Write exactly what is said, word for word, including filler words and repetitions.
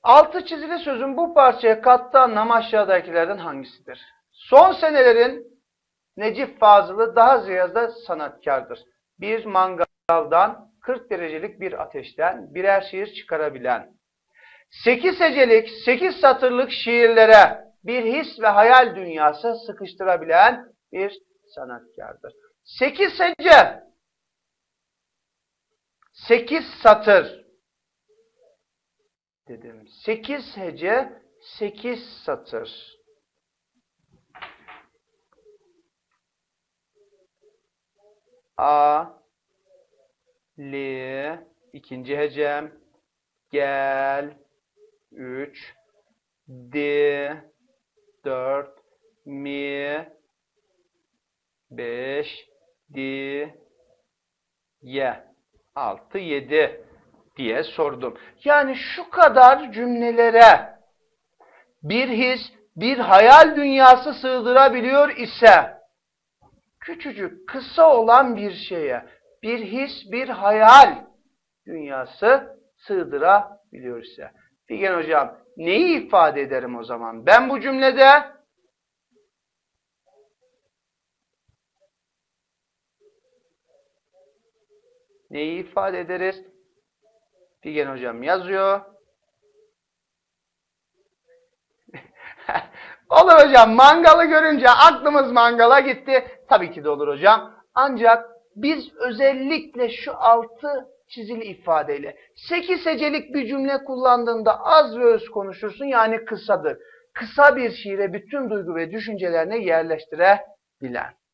Altı çizili sözün bu parçaya kattığı anlam aşağıdakilerden hangisidir? Son senelerin Necip Fazıl'ı daha ziyade sanatkardır. Bir mangaldan, kırk derecelik bir ateşten birer şiir çıkarabilen, sekiz hecelik, sekiz satırlık şiirlere bir his ve hayal dünyası sıkıştırabilen bir sanatkardır. Sekiz hece, sekiz satır dedim. Sekiz hece, sekiz satır. A, li, ikinci hecem, gel, üç, di, dört, mi, beş, di, ye, altı, yedi diye sordum. Yani şu kadar cümlelere bir his, bir hayal dünyası sığdırabiliyor ise, küçücük, kısa olan bir şeye bir his, bir hayal dünyası sığdırabiliyor ise. Figen hocam, neyi ifade ederim o zaman? Ben bu cümlede neyi ifade ederiz? Figen hocam yazıyor. Olur hocam, mangalı görünce aklımız mangala gitti. Tabii ki de olur hocam. Ancak biz özellikle şu altı çizili ifadeyle sekiz hecelik bir cümle kullandığında az ve öz konuşursun, yani kısadır. Kısa bir şiire bütün duygu ve düşüncelerini yerleştirebilen.